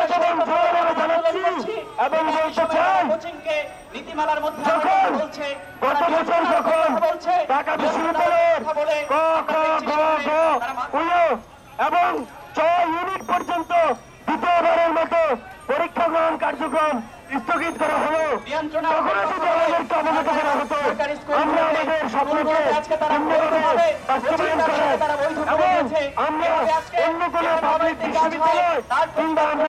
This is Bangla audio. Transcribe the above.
এবং নীতিমালার মধ্যে বলছে গত বছর যখন ঢাকা বিশ্ববিদ্যালয়ের ক খ গ ঘ এবং 6 ইউনিট পর্যন্ত দ্বিতীয়বারের মতো পরীক্ষা গ্রহণ কার্যক্রম স্থগিত করা হলো, তখন শুধু আমাদেরকে অবগত করা হতো আমরা আমাদের স্বপ্নকে সুন্দরভাবে বাস্তবায়ন করে এবং আমরা অন্য কোনো পাবলিক বিশ্ববিদ্যালয় কিংবা আমরা